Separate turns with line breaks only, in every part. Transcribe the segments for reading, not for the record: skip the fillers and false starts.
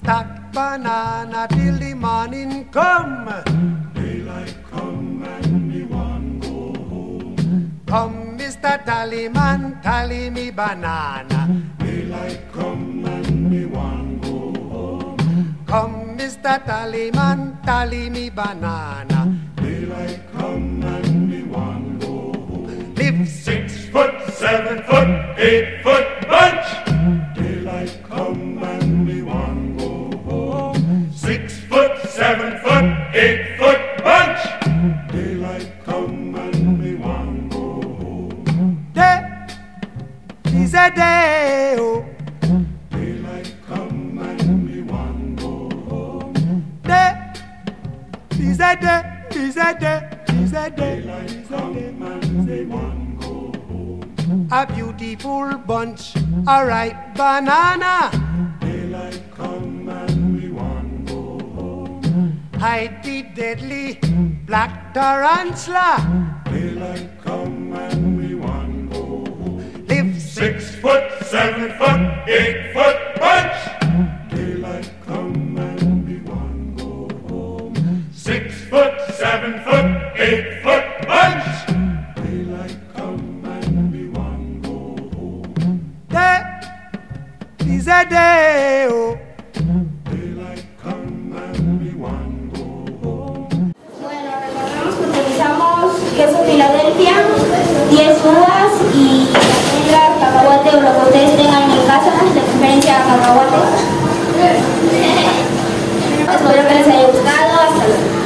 stack banana till the morning come.
Daylight come and me want go home.
Come, Mr. Tallyman, tally me banana.
Daylight come and me want go home.
Come, Mr. Tallyman, tally me banana.
Daylight come and me want go home.
Live
6 foot, 7 foot, 8 foot bunch. Daylight come and me want go home. 6 foot, 7 foot, 8 foot bunch. Daylight come and me want go home.
day is a day, oh.
Daylight come and me want go home.
Day is a day, is a day, is a day.
Daylight come and me want go home.
A beautiful bunch, a ripe banana.
Daylight come and me want go home.
Hide the deadly black tarantula.
Daylight come and me want go home.
Live
6 foot, 7 foot, 8 foot bunch. Daylight come and me want go home. 6 foot, 7 foot, 8 foot bunch. Daylight come and me want go home.
day is a day, oh.
Daylight come and me want go home.
Bueno, recordemos que utilizamos queso Filadelfia, 10 uvas y almendras, cacahuate o lo que ustedes tengan en casa, de preferencia cacahuate. Espero que les haya gustado. Hasta luego.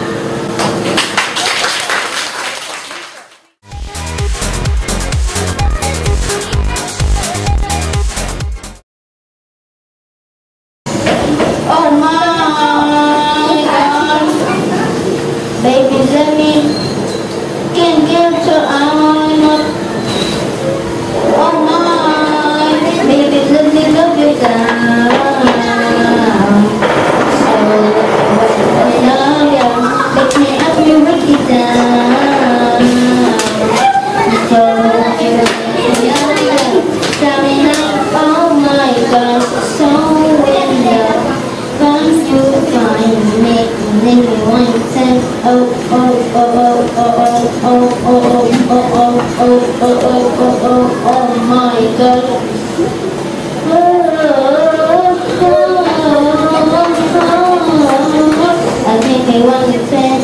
Oh my God, baby, let me can give to oh my, baby, let me love you down. So I love you, let me have you break it down. So tell me now, oh my God, so in love. Comes to find make me want to oh oh oh oh oh oh oh oh oh oh oh oh oh oh my God. I think they want to say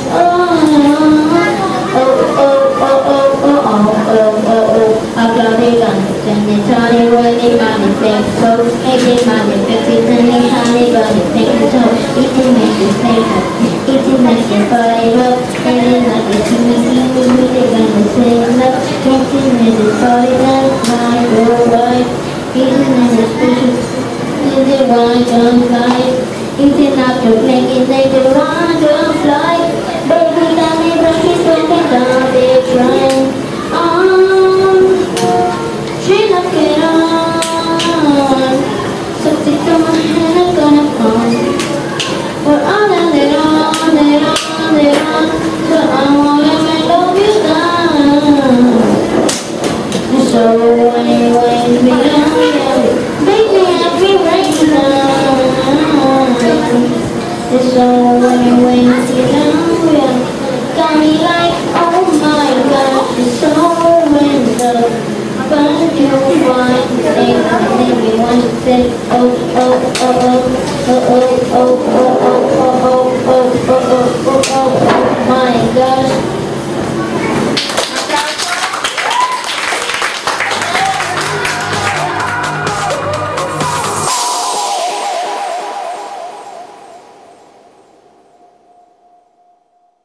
I got it and it's only really manifest so it manifests it and it's only gonna take it so it makes you say it makes you fire up and it's like it's really gonna say love it makes you fire up my world it makes you special is it right on life is it not to make it like the right on fly baby can me brush it broken down it's right she love it on so stick to my hand I'm gonna fall we're on and they on so I wanna love you down so